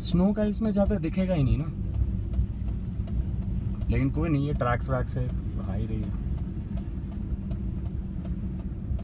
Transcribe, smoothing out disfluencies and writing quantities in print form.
Snow का इसमें ज़्यादा दिखेगा ही नहीं ना, लेकिन कोई नहीं, ये ट्रैक्स वैक्स है, आ ही रही है।